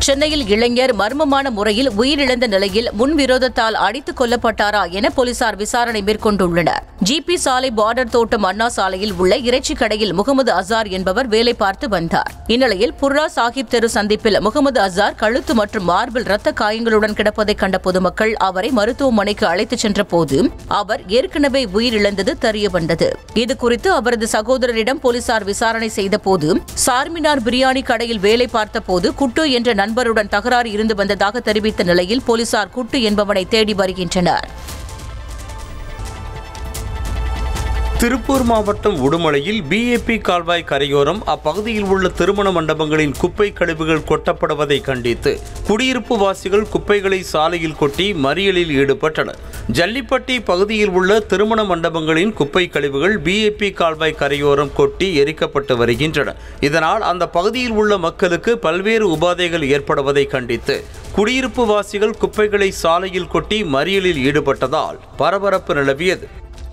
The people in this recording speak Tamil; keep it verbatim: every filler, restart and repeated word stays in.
சென்னையில் இளைஞர் மர்மமான முறையில் உயிரிழந்த நிலையில் முன்விரோதத்தால் அடித்துக் கொல்லப்பட்டாரா என போலீசார் விசாரணை மேற்கொண்டுள்ளனர். ஜிபி சாலை பார்டர் தோட்டம் அண்ணா சாலையில் உள்ள இறைச்சி கடையில் முகமது அசார் என்பவர் வேலை பார்த்து வந்தார். இந்நிலையில் புர்ரா சாஹிப் தெரு சந்திப்பில் முகமது அசார் கழுத்து மற்றும் மார்பில் ரத்த காயங்களுடன் கிடப்பதை கண்ட பொதுமக்கள் அவரை மருத்துவமனைக்கு அழைத்துச் சென்ற போது அவர் ஏற்கனவே உயிரிழந்தது தெரியவந்தது. இதுகுறித்து அவரது சகோதரரிடம் போலீசார் விசாரணை செய்தபோது சார்மினார் பிரியாணி கடையில் வேலை பார்த்தபோது குட்டு என்ற நண்பருடன் தகராறு இருந்து வந்ததாக தெரிவித்த நிலையில் போலீசார் குட்டு என்பவனை தேடி வருகின்றனர். திருப்பூர் மாவட்டம் உடுமலையில் பிஏபி கால்வாய் கரையோரம் அப்பகுதியில் உள்ள திருமண மண்டபங்களின் குப்பை கழிவுகள் கொட்டப்படுவதை கண்டித்து குடியிருப்பு வாசிகள் குப்பைகளை சாலையில் கொட்டி மறியலில் ஈடுபட்டனர். ஜல்லிப்பட்டி பகுதியில் உள்ள திருமண மண்டபங்களின் குப்பை கழிவுகள் பிஏபி கால்வாய் கரையோரம் கொட்டி எரிக்கப்பட்டு வருகின்றன. இதனால் அந்த பகுதியில் உள்ள மக்களுக்கு பல்வேறு உபாதைகள் ஏற்படுவதை கண்டித்து குடியிருப்பு வாசிகள் குப்பைகளை சாலையில் கொட்டி மறியலில் ஈடுபட்டதால் பரபரப்பு நிலவியது.